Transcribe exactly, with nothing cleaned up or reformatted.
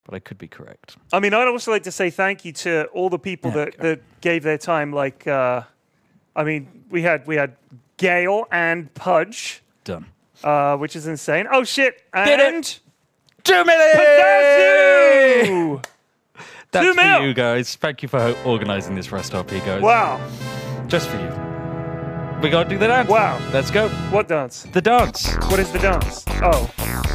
but I could be correct. I mean, I'd also like to say thank you to all the people Yeah, that, that gave their time. Like, uh, I mean, we had we had Gail and Pudge, Done. uh, which is insane. Oh shit! Did And it. Two million! Pistachio! That's Two for mil! you guys. Thank you for organising this rest stop here, guys. Wow! Just for you. We gotta do the dance. Wow! Let's go. What dance? The dance. What is the dance? Oh.